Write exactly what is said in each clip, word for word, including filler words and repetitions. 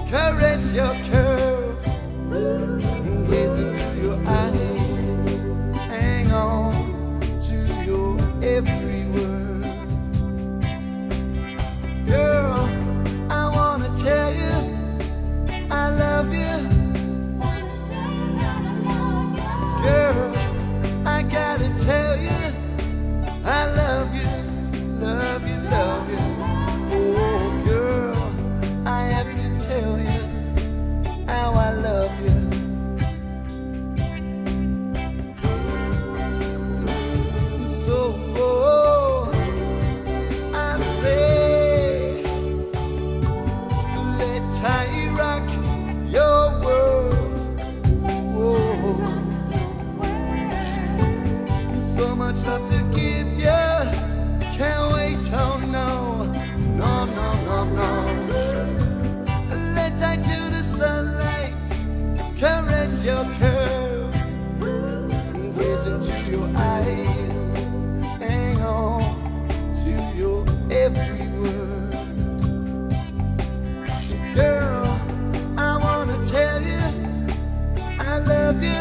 caress your curve, gaze into your eyes, hang on to your every word. Girl, I wanna tell you I love you. Girl, I gotta tell you I love you, love you, love you. Oh girl, I have to tell you how I love you. So oh, I say, let I rock your world. Oh, so much love to give you, can't wait, oh no, no, no, no, no. Let I to the sunlight caress your curve, gaze into your eyes, hang on to your every word. Girl, I wanna tell you I love you.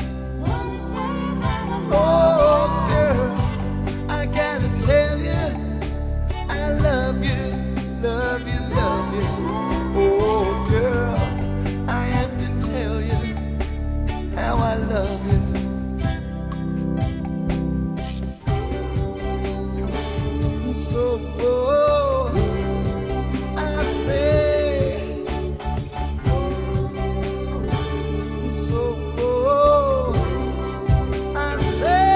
Oh girl, I gotta tell you I love you, love you, love you. Oh girl, I have to tell you how I love you. So oh, I say, so oh, I say.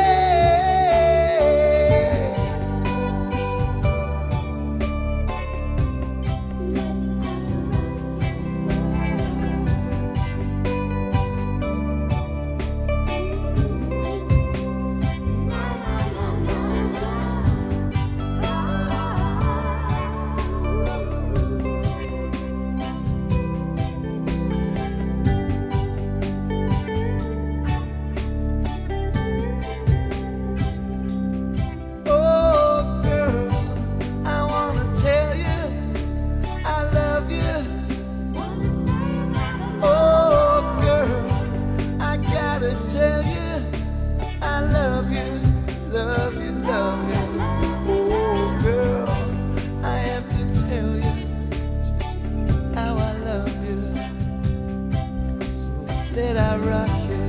Tell you I love you, love you, love you. Oh girl, I have to tell you just how I love you. So let I rock you,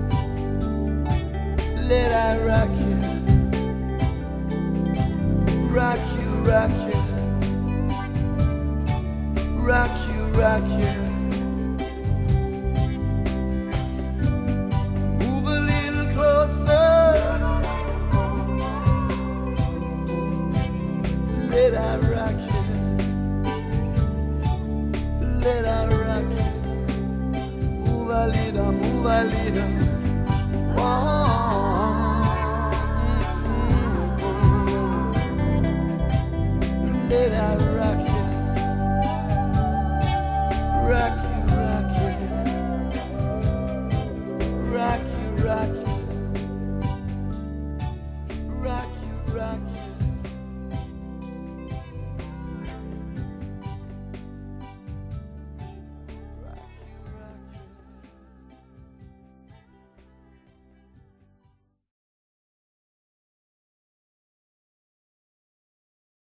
let I rock you, rock you, rock you, rock you, rock you. Let I rock you, let I rock you. Move a little, move a little.